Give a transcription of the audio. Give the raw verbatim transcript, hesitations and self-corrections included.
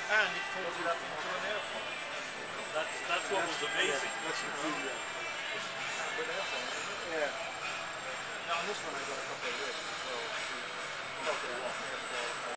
and it pulls it up into an airplane. That's that's what was amazing. Yeah, that's the key. Yeah. With airplane, isn't it? Yeah. Now on this one I got a couple of risks. So